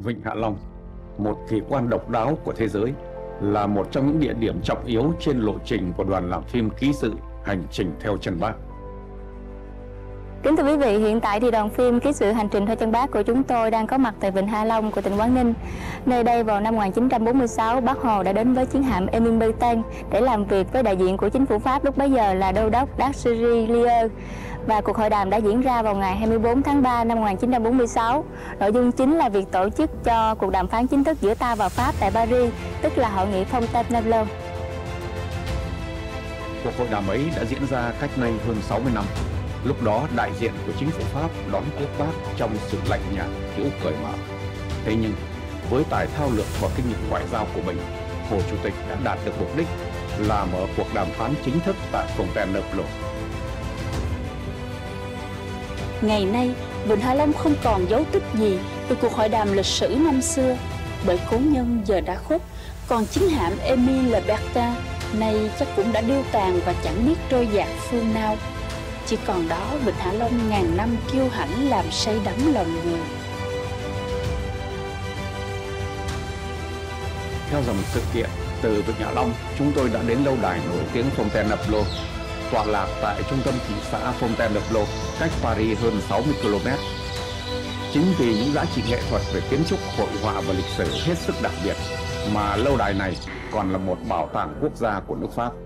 Vịnh Hạ Long, một kỳ quan độc đáo của thế giới, là một trong những địa điểm trọng yếu trên lộ trình của đoàn làm phim ký sự Hành trình theo chân Bác. Kính thưa quý vị, hiện tại thì đoàn phim ký sự Hành trình theo chân Bác của chúng tôi đang có mặt tại Vịnh Hạ Long của tỉnh Quảng Ninh. Nơi đây vào năm 1946, Bác Hồ đã đến với chiến hạm Émile Bertin để làm việc với đại diện của chính phủ Pháp lúc bấy giờ là đô đốc Darcy Lier. Và cuộc hội đàm đã diễn ra vào ngày 24 tháng 3 năm 1946. Nội dung chính là việc tổ chức cho cuộc đàm phán chính thức giữa ta và Pháp tại Paris, tức là hội nghị Fontainebleau. Cuộc hội đàm ấy đã diễn ra cách nay hơn 60 năm. Lúc đó đại diện của chính phủ Pháp đón tiếp Bác trong sự lạnh nhạt, kiểu cởi mở. Thế nhưng với tài thao lược và kinh nghiệm ngoại giao của mình, Hồ Chủ tịch đã đạt được mục đích là mở cuộc đàm phán chính thức tại Fontainebleau. Ngày nay, Vịnh Hạ Long không còn dấu tích gì về cuộc hội đàm lịch sử năm xưa, bởi cố nhân giờ đã khuất, còn chiến hạm Émile Bertin nay chắc cũng đã điêu tàn và chẳng biết trôi dạt phương nào. Chỉ còn đó Vịnh Hạ Long ngàn năm kiêu hãnh làm say đắm lòng người. Theo dòng sự kiện, từ Vịnh Hạ Long, chúng tôi đã đến lâu đài nổi tiếng Fontainebleau, tọa lạc tại trung tâm thị xã Fontainebleau, cách Paris hơn 60 km. Chính vì những giá trị nghệ thuật về kiến trúc, hội họa và lịch sử hết sức đặc biệt mà lâu đài này còn là một bảo tàng quốc gia của nước Pháp.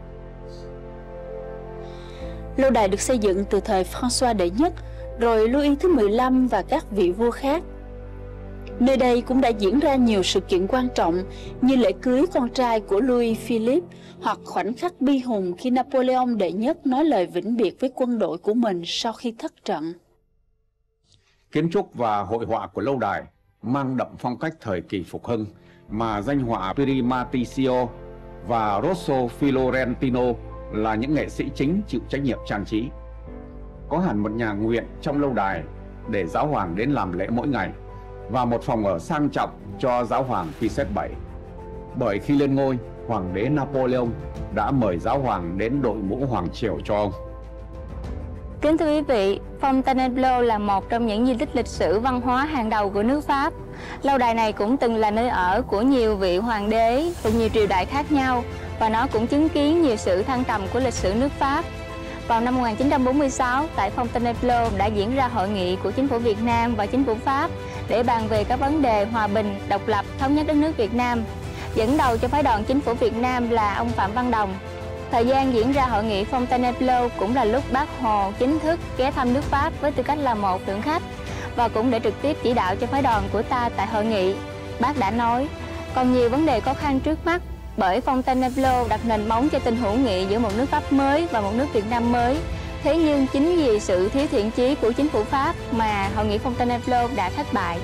Lâu đài được xây dựng từ thời François đệ nhất, rồi Louis thứ 15 và các vị vua khác. Nơi đây cũng đã diễn ra nhiều sự kiện quan trọng như lễ cưới con trai của Louis Philippe hoặc khoảnh khắc bi hùng khi Napoleon đệ nhất nói lời vĩnh biệt với quân đội của mình sau khi thất trận. Kiến trúc và hội họa của lâu đài mang đậm phong cách thời kỳ phục hưng mà danh họa Primaticcio và Rosso Fiorentino là những nghệ sĩ chính chịu trách nhiệm trang trí. Có hẳn một nhà nguyện trong lâu đài để giáo hoàng đến làm lễ mỗi ngày và một phòng ở sang trọng cho giáo hoàng Phi VII. Bởi khi lên ngôi, hoàng đế Napoleon đã mời giáo hoàng đến đội mũ hoàng triều cho ông. Kính thưa quý vị, Fontainebleau là một trong những di tích lịch sử văn hóa hàng đầu của nước Pháp. Lâu đài này cũng từng là nơi ở của nhiều vị hoàng đế thuộc nhiều triều đại khác nhau, và nó cũng chứng kiến nhiều sự thăng trầm của lịch sử nước Pháp. Vào năm 1946, tại Fontainebleau đã diễn ra hội nghị của chính phủ Việt Nam và chính phủ Pháp để bàn về các vấn đề hòa bình, độc lập, thống nhất đất nước Việt Nam. Dẫn đầu cho phái đoàn chính phủ Việt Nam là ông Phạm Văn Đồng. Thời gian diễn ra hội nghị Fontainebleau cũng là lúc Bác Hồ chính thức ghé thăm nước Pháp với tư cách là một thượng khách, và cũng để trực tiếp chỉ đạo cho phái đoàn của ta tại hội nghị. Bác đã nói, còn nhiều vấn đề khó khăn trước mắt, bởi Fontainebleau đặt nền móng cho tình hữu nghị giữa một nước Pháp mới và một nước Việt Nam mới. Thế nhưng chính vì sự thiếu thiện chí của chính phủ Pháp mà hội nghị Fontainebleau đã thất bại.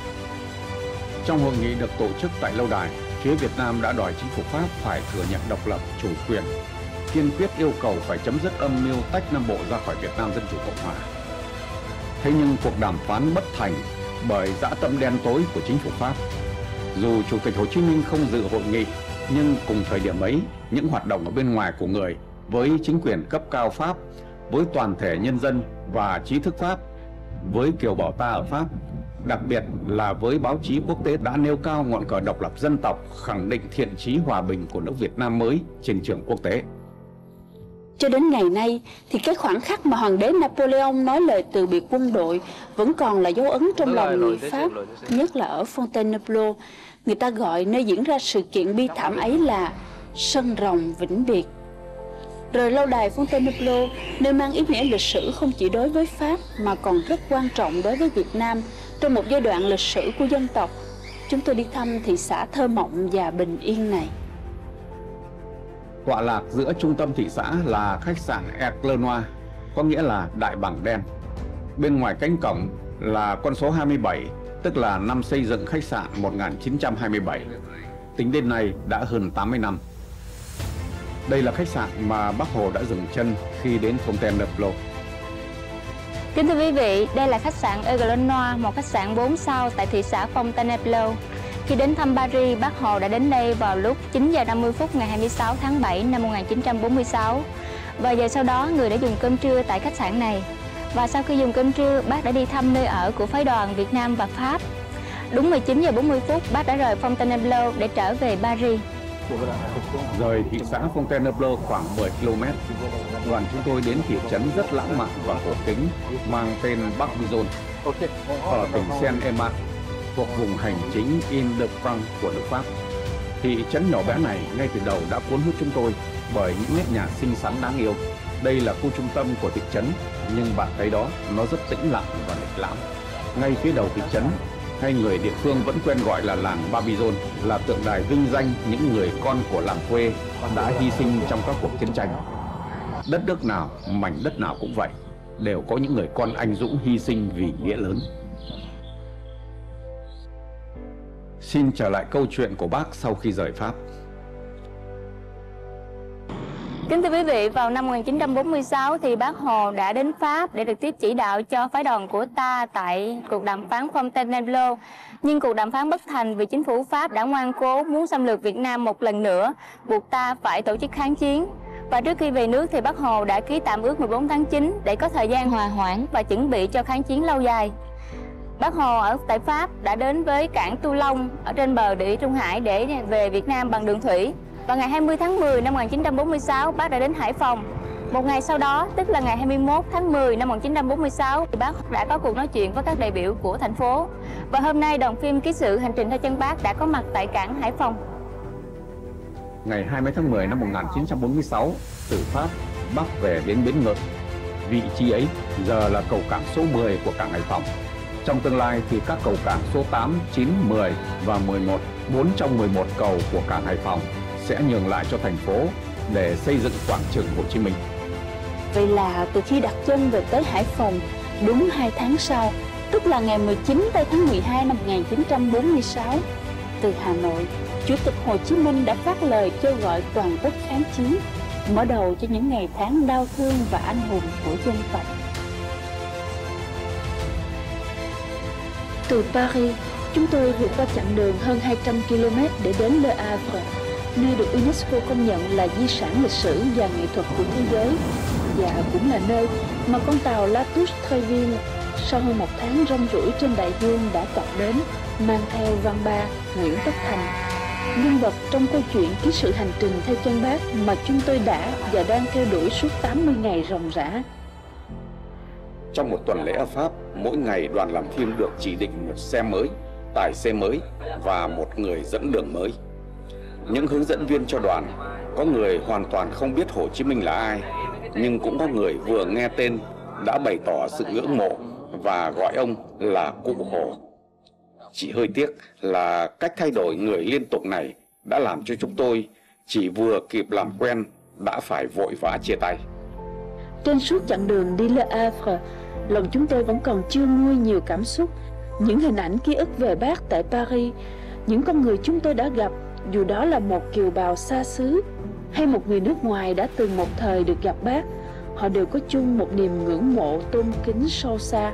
Trong hội nghị được tổ chức tại lâu đài, phía Việt Nam đã đòi chính phủ Pháp phải thừa nhận độc lập, chủ quyền, kiên quyết yêu cầu phải chấm dứt âm mưu tách Nam Bộ ra khỏi Việt Nam Dân Chủ Cộng Hòa. Thế nhưng cuộc đàm phán bất thành bởi dã tâm đen tối của chính phủ Pháp. Dù Chủ tịch Hồ Chí Minh không dự hội nghị, nhưng cùng thời điểm ấy, những hoạt động ở bên ngoài của người với chính quyền cấp cao Pháp, với toàn thể nhân dân và trí thức Pháp, với kiều bào ta ở Pháp, đặc biệt là với báo chí quốc tế đã nêu cao ngọn cờ độc lập dân tộc, khẳng định thiện chí hòa bình của nước Việt Nam mới trên trường quốc tế. Cho đến ngày nay thì cái khoảnh khắc mà hoàng đế Napoleon nói lời từ biệt quân đội vẫn còn là dấu ấn trong lòng người Pháp, nhất là ở Fontainebleau. Người ta gọi nơi diễn ra sự kiện bi thảm ấy là sân rồng vĩnh biệt. Rồi lâu đài Fontainebleau, nơi mang ý nghĩa lịch sử không chỉ đối với Pháp mà còn rất quan trọng đối với Việt Nam trong một giai đoạn lịch sử của dân tộc. Chúng tôi đi thăm thị xã thơ mộng và bình yên này. Tọa lạc giữa trung tâm thị xã là khách sạn Aigle Noir, có nghĩa là đại bảng đen. Bên ngoài cánh cổng là con số 27, tức là năm xây dựng khách sạn 1927. Tính đến nay đã hơn 80 năm. Đây là khách sạn mà Bác Hồ đã dừng chân khi đến Fontainebleau. Kính thưa quý vị, đây là khách sạn Aigle Noir, một khách sạn 4 sao tại thị xã Fontainebleau. Khi đến thăm Paris, Bác Hồ đã đến đây vào lúc 9 giờ 50 phút ngày 26 tháng 7 năm 1946. Và giờ sau đó, người đã dùng cơm trưa tại khách sạn này. Và sau khi dùng cơm trưa, bác đã đi thăm nơi ở của phái đoàn Việt Nam và Pháp. Đúng 19 giờ 40 phút, bác đã rời Fontainebleau để trở về Paris. Rời thị xã Fontainebleau khoảng 10 km, đoàn chúng tôi đến thị trấn rất lãng mạn và cổ kính mang tên Barbizon ở tỉnh Seine-et-Marne, thuộc vùng hành chính Île-de-France của nước Pháp. Thị trấn nhỏ bé này ngay từ đầu đã cuốn hút chúng tôi bởi những nét nhà xinh xắn đáng yêu. Đây là khu trung tâm của thị trấn, nhưng bạn thấy đó, nó rất tĩnh lặng và lịch lãm. Ngay phía đầu thị trấn, hay người địa phương vẫn quen gọi là làng Barbizon, là tượng đài vinh danh những người con của làng quê đã hy sinh trong các cuộc chiến tranh. Đất nước nào, mảnh đất nào cũng vậy, đều có những người con anh dũng hy sinh vì nghĩa lớn. Xin trở lại câu chuyện của bác sau khi rời Pháp. Kính thưa quý vị, vào năm 1946 thì bác Hồ đã đến Pháp để trực tiếp chỉ đạo cho phái đoàn của ta tại cuộc đàm phán Fontainebleau. Nhưng cuộc đàm phán bất thành vì chính phủ Pháp đã ngoan cố muốn xâm lược Việt Nam một lần nữa, buộc ta phải tổ chức kháng chiến. Và trước khi về nước thì bác Hồ đã ký tạm ước 14 tháng 9 để có thời gian hòa hoãn và chuẩn bị cho kháng chiến lâu dài. Bác Hồ ở tại Pháp đã đến với cảng Tu Long ở trên bờ Địa Trung Hải để về Việt Nam bằng đường thủy. Và ngày 20 tháng 10 năm 1946, bác đã đến Hải Phòng. Một ngày sau đó, tức là ngày 21 tháng 10 năm 1946, thì bác đã có cuộc nói chuyện với các đại biểu của thành phố. Và hôm nay, đoàn phim Ký sự Hành trình theo chân bác đã có mặt tại cảng Hải Phòng. Ngày 20 tháng 10 năm 1946, từ Pháp, bác về đến bến Ngự. Vị trí ấy giờ là cầu cảng số 10 của cảng Hải Phòng. Trong tương lai thì các cầu cảng số 8, 9, 10 và 11, 4 trong 11 cầu của cảng Hải Phòng sẽ nhường lại cho thành phố để xây dựng quảng trường Hồ Chí Minh. Vậy là từ khi đặt chân về tới Hải Phòng, đúng 2 tháng sau, tức là ngày 19 tháng 12 năm 1946, từ Hà Nội, Chủ tịch Hồ Chí Minh đã phát lời kêu gọi toàn quốc kháng chiến, mở đầu cho những ngày tháng đau thương và anh hùng của dân tộc. Từ Paris, chúng tôi vượt qua chặng đường hơn 200 km để đến Le Havre, nơi được UNESCO công nhận là di sản lịch sử và nghệ thuật của thế giới, và cũng là nơi mà con tàu La Touche-Treville sau hơn 1 tháng rong ruổi trên đại dương đã cập đến, mang theo văn ba Nguyễn Tất Thành, nhân vật trong câu chuyện Ký sự hành trình theo chân bác mà chúng tôi đã và đang theo đuổi suốt 80 ngày ròng rã. Trong một tuần lễ ở Pháp, mỗi ngày đoàn làm phim được chỉ định một xe mới, tài xế mới và một người dẫn đường mới. Những hướng dẫn viên cho đoàn, có người hoàn toàn không biết Hồ Chí Minh là ai, nhưng cũng có người vừa nghe tên đã bày tỏ sự ngưỡng mộ và gọi ông là Cụ Hồ. Chỉ hơi tiếc là cách thay đổi người liên tục này đã làm cho chúng tôi chỉ vừa kịp làm quen đã phải vội vã chia tay. Trên suốt chặng đường đi Le Havre, lòng chúng tôi vẫn còn chưa nguôi nhiều cảm xúc. Những hình ảnh ký ức về bác tại Paris, những con người chúng tôi đã gặp, dù đó là một kiều bào xa xứ hay một người nước ngoài đã từng một thời được gặp bác, họ đều có chung một niềm ngưỡng mộ tôn kính sâu xa.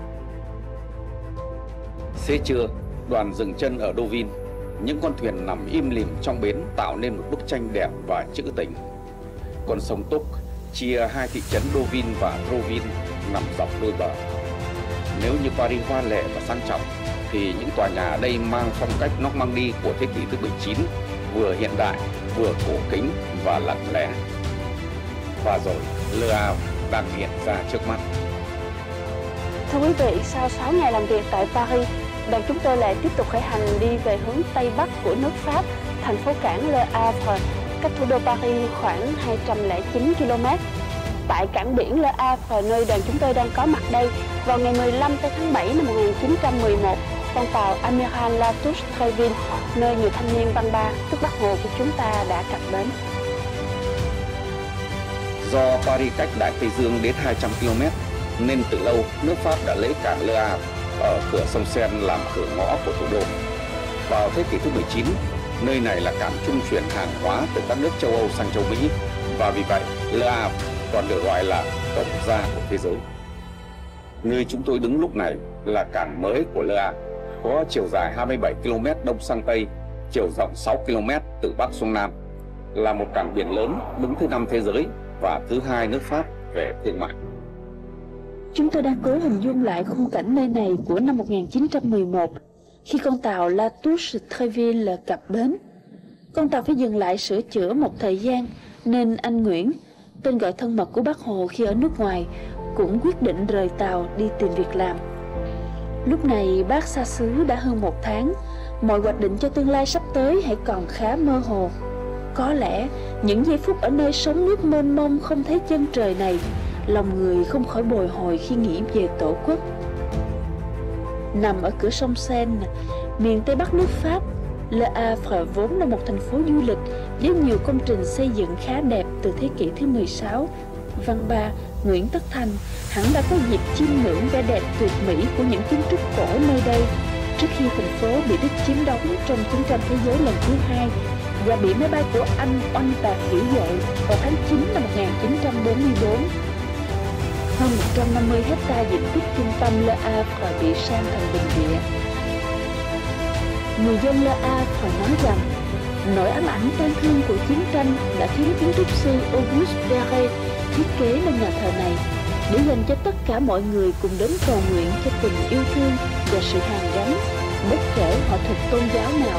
Xế trưa, đoàn dừng chân ở Deauville. Những con thuyền nằm im lìm trong bến tạo nên một bức tranh đẹp và trữ tình. Con sông Túc chia hai thị trấn Deauville và Rouville nằm dọc đôi bờ. Nếu như Paris hoa lệ và sang trọng, thì những tòa nhà ở đây mang phong cách Normandy của thế kỷ thứ 19, vừa hiện đại, vừa cổ kính và lặng lẽ. Và rồi, Le Havre đang hiện ra trước mắt. Thưa quý vị, sau 6 ngày làm việc tại Paris, đoàn chúng tôi lại tiếp tục khởi hành đi về hướng Tây Bắc của nước Pháp, thành phố cảng Le Havre, cách thủ đô Paris khoảng 209 km. Tại cảng biển Le Havre, nơi đoàn chúng tôi đang có mặt đây, vào ngày 15 tháng 7 năm 1911, con tàu Amiral La Touche-Treville, nơi người thanh niên văn ba, tức Bác Hồ của chúng ta đã cập bến. Do Paris cách Đại Tây Dương đến 200 km, nên từ lâu nước Pháp đã lấy cảng Le Havre ở cửa sông Seine làm cửa ngõ của thủ đô. Vào thế kỷ thứ 19, nơi này là cảng trung chuyển hàng hóa từ các nước châu Âu sang châu Mỹ, và vì vậy Le Havre còn được gọi là cổng ra của thế giới. Nơi chúng tôi đứng lúc này là cảng mới của Le Havre, có chiều dài 27 km đông sang tây, chiều rộng 6 km từ bắc xuống nam, là một cảng biển lớn đứng thứ 5 thế giới và thứ 2 nước Pháp về thương mại. Chúng tôi đang cố hình dung lại khung cảnh nơi này của năm 1911. Khi con tàu La Touche Treville cập bến, con tàu phải dừng lại sửa chữa một thời gian, nên anh Nguyễn, tên gọi thân mật của Bác Hồ khi ở nước ngoài, cũng quyết định rời tàu đi tìm việc làm. Lúc này bác xa xứ đã hơn 1 tháng, mọi hoạch định cho tương lai sắp tới hãy còn khá mơ hồ. Có lẽ những giây phút ở nơi sóng nước mênh mông không thấy chân trời này, lòng người không khỏi bồi hồi khi nghĩ về Tổ quốc. Nằm ở cửa sông Seine, miền Tây Bắc nước Pháp, Le Havre vốn là một thành phố du lịch với nhiều công trình xây dựng khá đẹp từ thế kỷ thứ 16. Văn Ba, Nguyễn Tất Thành hẳn đã có dịp chiêm ngưỡng vẻ đẹp tuyệt mỹ của những kiến trúc cổ nơi đây trước khi thành phố bị Đức chiếm đóng trong chiến tranh thế giới lần thứ 2 và bị máy bay của Anh oanh tạc dữ dội vào tháng 9 năm 1944. Hơn 150 hecta diện tích trung tâm Le Havre bị san thành bình địa. Người dân Le Havre nói rằng nỗi ám ảnh tan thương của chiến tranh đã khiến kiến trúc sư Auguste Perret thiết kế nên nhà thờ này để dành cho tất cả mọi người cùng đến cầu nguyện cho tình yêu thương và sự hàn gắn, bất kể họ thuộc tôn giáo nào.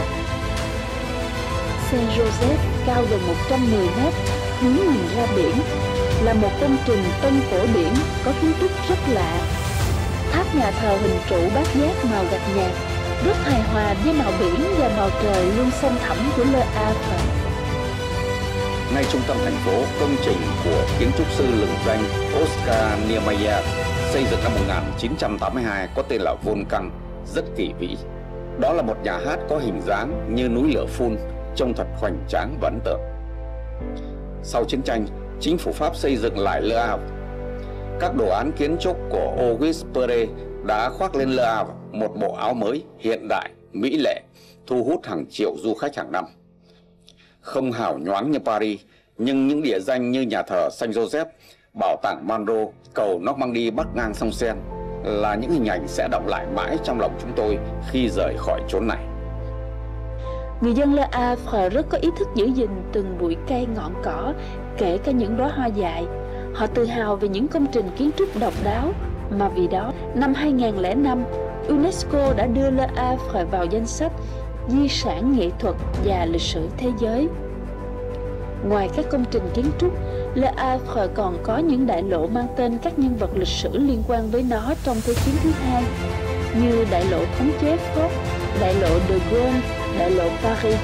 Saint Joseph cao gần 110 mét, hướng nhìn ra biển, là một công trình tân cổ điển có kiến trúc rất lạ. Tháp nhà thờ hình trụ bát giác màu gạch nhạt, rất hài hòa với màu biển và màu trời luôn xanh thẳm của Le Havre. Ngay trung tâm thành phố, công trình của kiến trúc sư lừng danh Oscar Niemeyer xây dựng năm 1982 có tên là Volcan, rất kỳ vĩ. Đó là một nhà hát có hình dáng như núi lửa phun, trông thật hoành tráng và ấn tượng. Sau chiến tranh, chính phủ Pháp xây dựng lại Le Havre. Các đồ án kiến trúc của Auguste Perret đã khoác lên Le Havre một bộ áo mới, hiện đại, mỹ lệ, thu hút hàng triệu du khách hàng năm. Không hào nhoáng như Paris, nhưng những địa danh như nhà thờ Saint Joseph, bảo tàng Monro, cầu Normandy bắc ngang sông Seine là những hình ảnh sẽ đọng lại mãi trong lòng chúng tôi khi rời khỏi chốn này. Người dân Le Havre rất có ý thức giữ gìn từng bụi cây ngọn cỏ, kể cả những đóa hoa dại. Họ tự hào về những công trình kiến trúc độc đáo, mà vì đó, năm 2005, UNESCO đã đưa Le Havre vào danh sách di sản nghệ thuật và lịch sử thế giới. Ngoài các công trình kiến trúc, Le Havre còn có những đại lộ mang tên các nhân vật lịch sử liên quan với nó trong Thế chiến thứ 2, như đại lộ khống chế Fort, đại lộ de Gaulle, đại lộ Paris.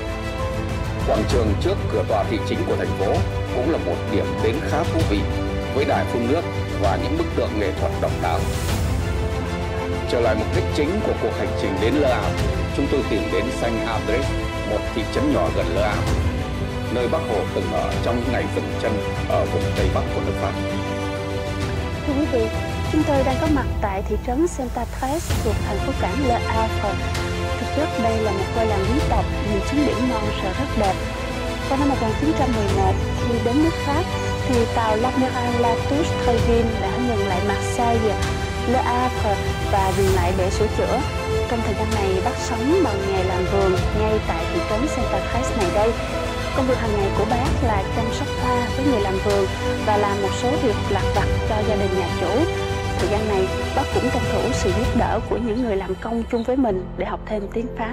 Quảng trường trước cửa tòa thị chính của thành phố cũng là một điểm đến khá thú vị, với đài phun nước và những bức tượng nghệ thuật độc đáo. Trở lại mục đích chính của cuộc hành trình đến Le Havre, chúng tôi tìm đến Saint-Adresse, một thị trấn nhỏ gần Le Havre, nơi Bác Hồ từng ở trong những ngày dừng chân ở vùng Tây Bắc của nước Pháp. Thưa quý vị, chúng tôi đang có mặt tại thị trấn Saint-Adresse thuộc thành phố cảng Le Havre. Thực chất đây là một ngôi làng quý tộc, nhìn xuống biển non rất đẹp. Vào năm 1911, khi đến nước Pháp, thì tàu l'Admiral La Touche Treville đã ngừng lại Marseille, Le Havre và dừng lại để sửa chữa. Trong thời gian này, bác sống bằng nghề làm vườn ngay tại thị trấn Saint-Adresse này đây. Công việc hàng ngày của bác là chăm sóc hoa với người làm vườn và làm một số việc lặt vặt cho gia đình nhà chủ. Thời gian này, bác cũng tranh thủ sự giúp đỡ của những người làm công chung với mình để học thêm tiếng Pháp.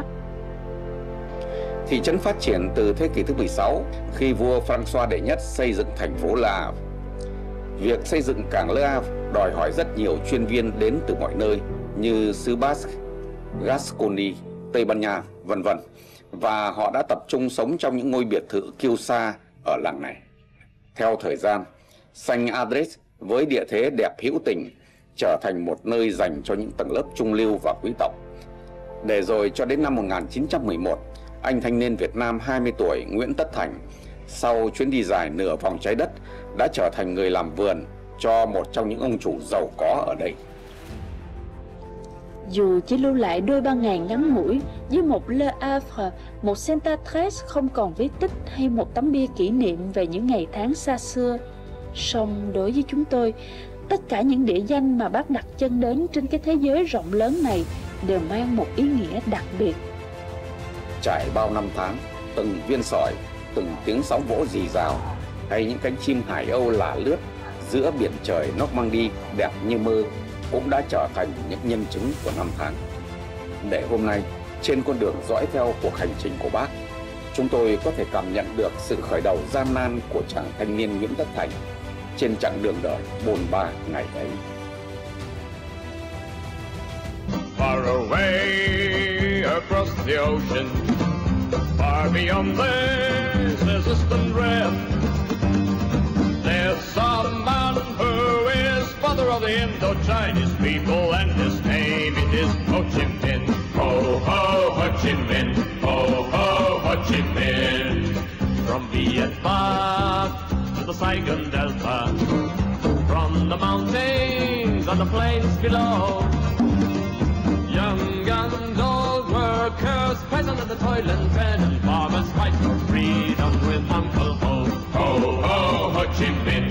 Thị trấn phát triển từ thế kỷ thứ 16 khi vua François đệ nhất xây dựng thành phố Le Havre. Việc xây dựng cảng Le Havre đòi hỏi rất nhiều chuyên viên đến từ mọi nơi như xứ Basque, Gascony, Tây Ban Nha, vân vân. Và họ đã tập trung sống trong những ngôi biệt thự kiêu sa ở làng này. Theo thời gian, Saint-Adresse với địa thế đẹp hữu tình trở thành một nơi dành cho những tầng lớp trung lưu và quý tộc. Để rồi cho đến năm 1911, anh thanh niên Việt Nam 20 tuổi Nguyễn Tất Thành, sau chuyến đi dài nửa vòng trái đất, đã trở thành người làm vườn cho một trong những ông chủ giàu có ở đây. Dù chỉ lưu lại đôi ba ngày ngắn ngủi với một Le Havre, một Saint-Adresse không còn vết tích hay một tấm bia kỷ niệm về những ngày tháng xa xưa, song đối với chúng tôi, tất cả những địa danh mà bác đặt chân đến trên cái thế giới rộng lớn này đều mang một ý nghĩa đặc biệt. Trải bao năm tháng, từng viên sỏi, từng tiếng sóng vỗ rì rào, hay những cánh chim hải âu lả lướt giữa biển trời Normandy đẹp như mơ cũng đã trở thành những nhân chứng của năm tháng. để hôm nay trên con đường dõi theo cuộc hành trình của Bác, chúng tôi có thể cảm nhận được sự khởi đầu gian nan của chàng thanh niên Nguyễn Tất Thành trên chặng đường đời bôn ba ngày ấy. Far away across the ocean, far beyond this distant rim, there's some man who is father of the Indo-Chinese people, and his name it is Ho Chi Minh. Ho ho Ho Chi Minh, ho ho Ho Chi Minh. From Vietnam to the Saigon Delta, from the mountains and the plains below, young and old workers, peasant and the toiling men, and farmers fight for freedom with Uncle Ho. Ho ho Ho Chi Minh.